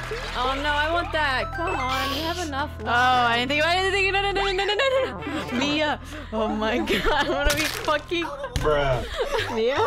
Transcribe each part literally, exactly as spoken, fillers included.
Oh no, I want that. Come on, you have enough left. Oh, I didn't think about anything. No, no, no, no, no, no, no. Mia. Oh my god, I wanna be fucking. Bruh. Mia?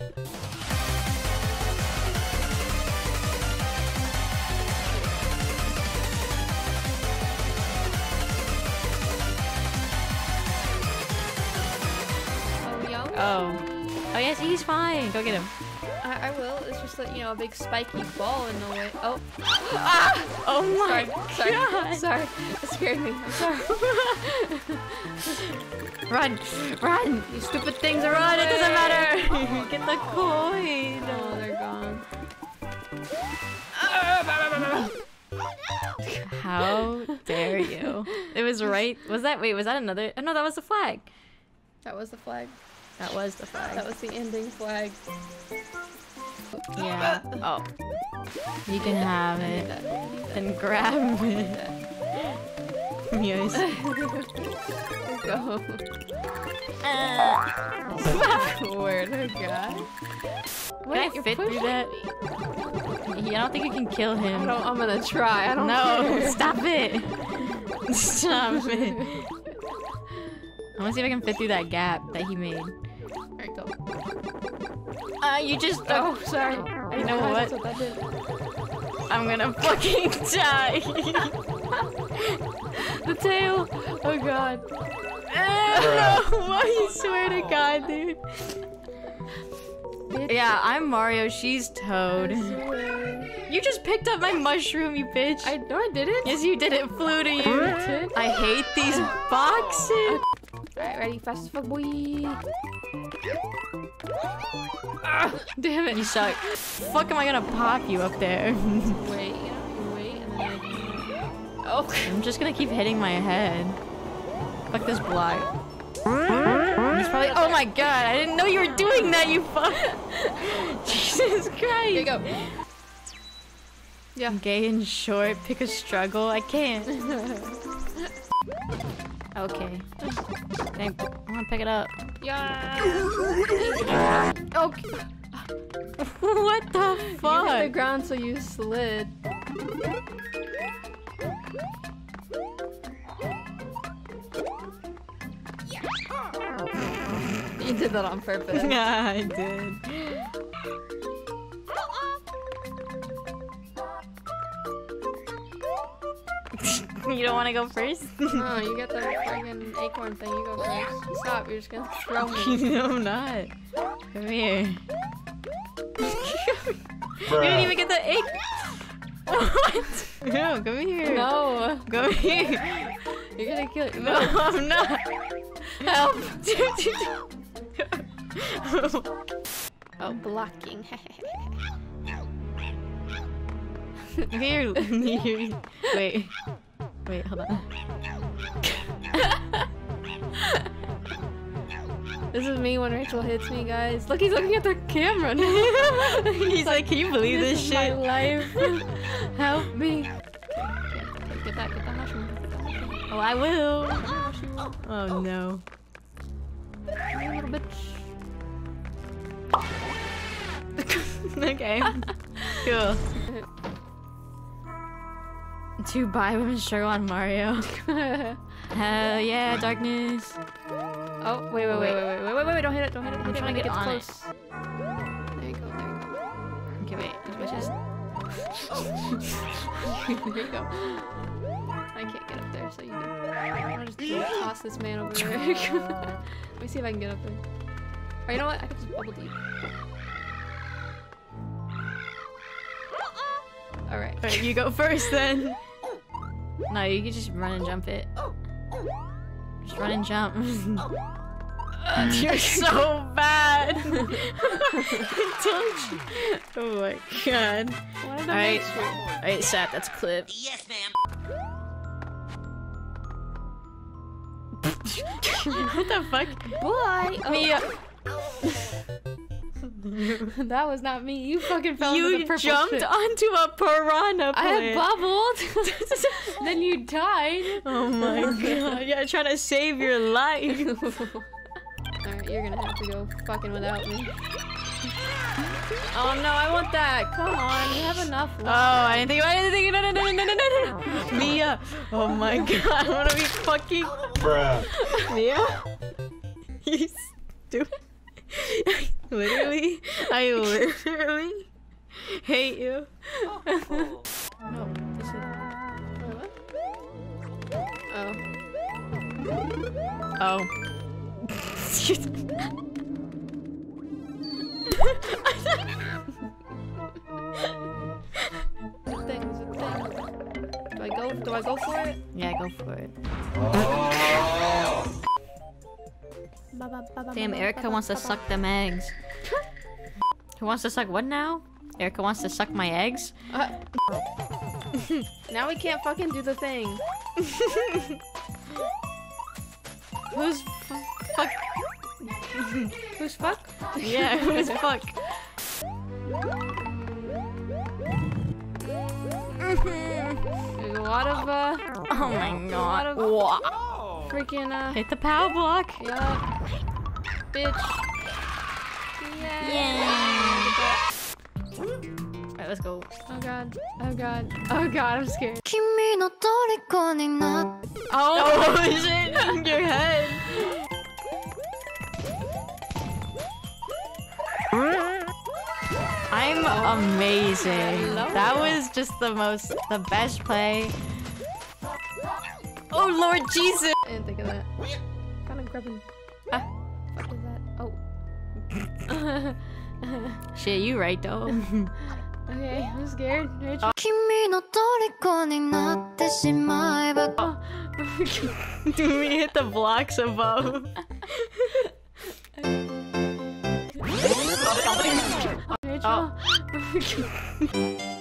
Oh. Oh yes, he's fine. Go get him. I, I will. It's just like, you know, a big spiky ball in the way. Oh. Ah! Oh my sorry. god. Sorry. Sorry. It scared me. I'm sorry. Run! Run! You stupid things are run! It doesn't matter! Get the coin! Oh, they're gone. How dare you? It was right. Was that? Wait, was that another? Oh, no, that was the flag. That was the flag. That was the flag. That was the ending flag. Yeah. Oh. You can have it. Then grab it. Yes. Go. Swear to God. Can I fit through that? Yeah, I don't think you can kill him. I don't, I'm gonna try. I don't No, care. stop it. Stop it. I wanna see if I can fit through that gap that he made. Alright, go. Uh, you just. Oh, sorry. You know what? That's what that did. I'm gonna fucking die. The tail. Oh God. No, I swear to God, dude. Bitch. Yeah, I'm Mario. She's Toad. You just picked up my mushroom, you bitch. I no, I didn't. Yes, you did. It flew to you. did? I hate these boxes. Alright, ready? Fast as fuck, boy. Ah, damn it. You suck. Fuck am I gonna pop you up there? Wait, you know, you wait, and then I can... Oh. I'm just gonna keep hitting my head. Fuck this block. He's probably- Oh my god, I didn't know you were doing that, you fuck! Jesus Christ! Here you go. Yeah. Gay and short, pick a struggle. I can't. Okay. Thank- I wanna pick it up. Yeah. Okay. What the You hit the fuck? ground, so you slid. You did that on purpose. Yeah, I did. You don't want to go first? No, you get the fucking acorn thing. You go first. Stop. You're just gonna throw me. No, I'm not. Come here. You didn't even get the egg. What? No, come here. No. Come here. You're gonna kill it. No, I'm not. Help. Oh, blocking. Here. Here. Wait. Wait, hold on. This is me when Rachel hits me, guys. Look, he's looking at the camera now. He's like, can you believe this, This is shit? my life. Help me. Okay, get that, get that mushroom. Get that mushroom. Oh, I will. Mushroom. Oh no. You little bitch. Okay. Cool. To buy women struggle on Mario. Hell yeah, darkness. Oh, wait, wait, wait, wait, wait, wait, wait, wait, wait, don't hit it, don't hit it. I'm hit it trying when to it get gets on close. it. There you go, there you go. Okay, wait. These bitches. There you go. I can't get up there, so you can. I'm gonna just toss this man over there. Let me see if I can get up there. Or you know what? I can just bubble deep. Alright. Alright, you go first then. No, you can just run and jump it. Just run and jump. You're so bad. Don't you? Oh my god. Alright. Alright, Sap, that's clip. Yes, ma'am. What the fuck? Boy! Oh. Mia. That was not me. You fucking fell into the You purple jumped shit. onto a piranha plant. I had bubbled. Then you died. Oh my god. Yeah, trying to save your life. Alright, you're gonna have to go fucking without me. Oh no, I want that. Come on, you have enough. Oh, I didn't think about anything. No, no, no, no, no, no, no. Mia. Oh my god, I want to be fucking. Bruh. Mia? You stupid. Literally, I literally hate you. No, this is. Oh. Oh. The thing, the thing. Do I go? Do I go for it? Yeah, go for it. Damn, Erica wants to suck them eggs. Who wants to suck what now? Erica wants to suck my eggs? Uh, now we can't fucking do the thing. Who's fu fuck? Who's fuck? Yeah, who's fuck? There's a lot of uh. Oh my A lot god. of Wow. freaking uh. Hit the power block. Yup. Bitch. Yeah. Alright, let's go. Oh god. Oh god. Oh god, I'm scared. 君の虜になっ Oh, shit in your head. I'm amazing. That was just the most, the best play. Oh Lord Jesus! I didn't think of that. Kind of grabbing. Ah. What is that? Oh. Shit, you right though. Okay, I'm scared. Rachel. 君の虜になってしまえば Do we hit the blocks above? Rachel. Oh.